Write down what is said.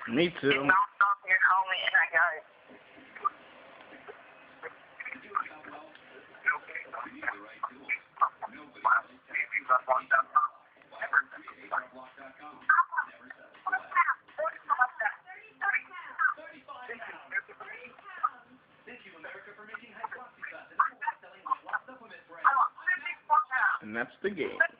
Me too. You bounced off your helmet and I got it. And that's the game.